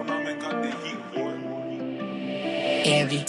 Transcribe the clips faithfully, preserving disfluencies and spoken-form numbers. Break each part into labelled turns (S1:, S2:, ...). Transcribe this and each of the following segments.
S1: Envy.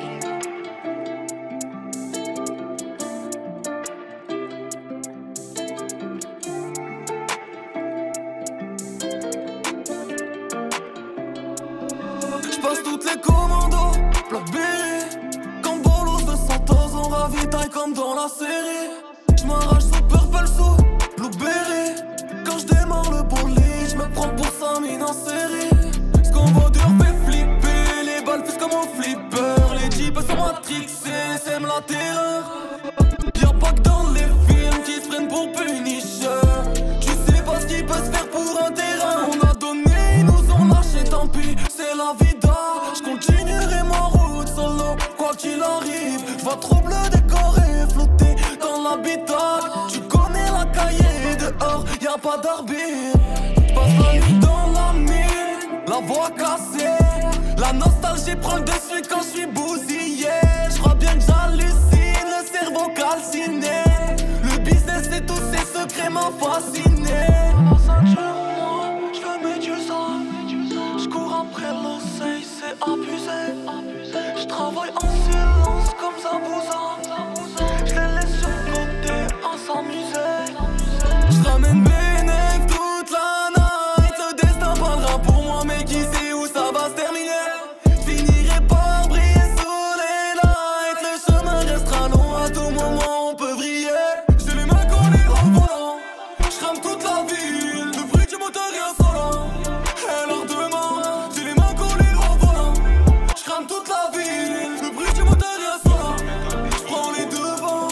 S2: J'passe toutes les commandos, Blackberry. Comme Bolos de Santos, on ravitaille comme dans la série. J'm'arrache sous Purple sous Blueberry. Quand j'démarre le bolide, j'me prends pour Samine en série. C'qu'on va dur fait flipper, les balles plus comme un flipper. Les jeeps sont matrixés, sèment la terreur. Y'a pas que dans les films qui se prennent pour Punisher. Tu sais pas ce qui peut se faire pour un terrain. On a donné, ils nous ont lâché, tant pis, c'est la vida. J'continuerai ma route solo, quoi qu'il arrive. J'vois trop bleu décoré, flotter dans l'habitat. Tu connais la cahier, dehors y'a pas d'arbitre. J'passe la nuit dans la mine, la voix cassée. La nostalgie prend le dessus quand j'suis bousillé. J'crois bien que j'hallucine, le cerveau calciné. Le business et tous ses secrets m'ont fasciné. La ceinture, moi, j'veux Médusa. J'cours après l'oseille, c'est abusé. J'travaille en silence comme Zabouza. J'les laisse sur le côté à s'amuser. J'ramène Bénéf toute la night. Le destin parlera pour moi, mais qui sait où ça va se terminer. J'finirai par briller sous les lights. Le chemin restera long, à tout moment on peut vriller. J'ai les mains collées au volant. J'rame toute la ville, le bruit du moteur est insolent. Elle leur demande, j'ai les mains collées au volant. J'rame toute la ville, le bruit du moteur est insolent. J'prends les devants.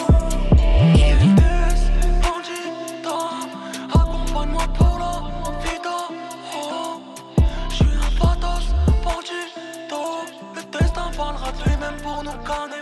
S2: Vitesse, bandita, accompagne-moi pour la vida. Oh, j'suis un patos, bandito. Le destin parlera de lui-même pour nous canner.